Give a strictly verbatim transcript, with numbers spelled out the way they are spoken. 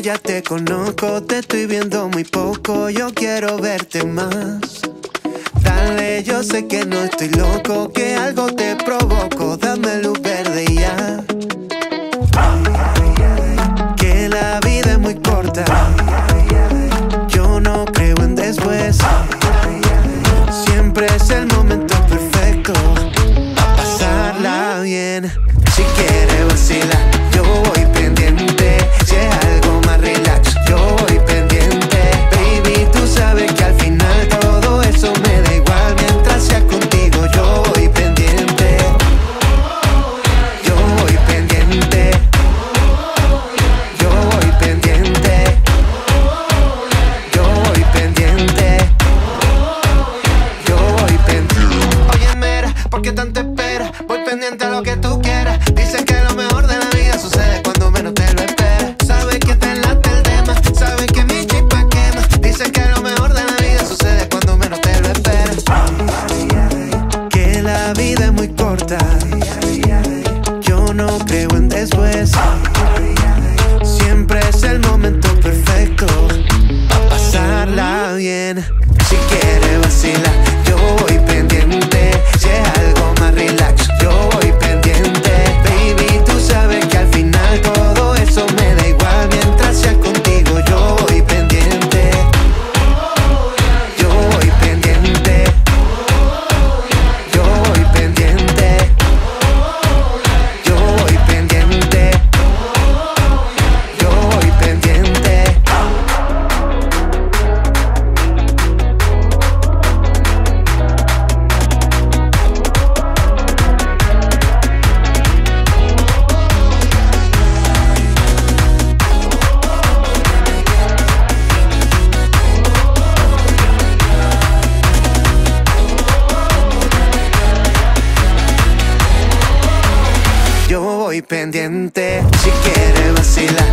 que ya te conozco, te estoy viendo muy poco, yo quiero verte más. Dale, yo sé que no estoy loco, que algo te provoco, dame luz verde y ya. Que la vida es muy corta, yo no creo en después. Siempre es el momento perfecto pa' pasarla bien. Si quieres vacilar, yo voy pendiente. Si es algo más relax, yo voy pendiente. Baby, tú sabes que al final todo eso me da igual. Mientras sea contigo, yo voy pendiente. Yo voy pendiente. Yo voy pendiente. Yo voy pendiente. Yo voy pendiente. Oye, mira, ¿por qué tanta espera? Voy pendiente a lo que tú quieras. Dicen que lo mejor de la vida sucede cuando menos te lo esperas. Sabes que te late el tema, sabes que mi chispa quema. Dicen que lo mejor de la vida sucede cuando menos te lo esperas. Que la vida es muy corta, yo no creo en después. Siempre es el momento perfecto pa' pasarla bien. Si quieres vacilar, yo voy pendiente. Si es algo más relax, yo voy pendiente. Baby, tú sabes que al final todo eso me da igual. Mientras sea contigo, yo voy pendiente. Yo voy pendiente. Yo voy pendiente. Yo voy pendiente. Yo voy pendiente. Yo voy pendiente. Si quieres vacilar,